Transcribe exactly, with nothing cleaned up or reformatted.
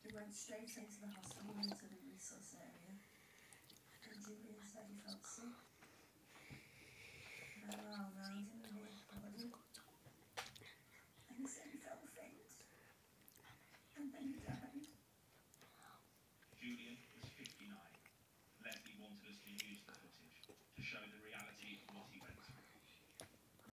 We went straight into the hospital, into the resource area. And Julian said,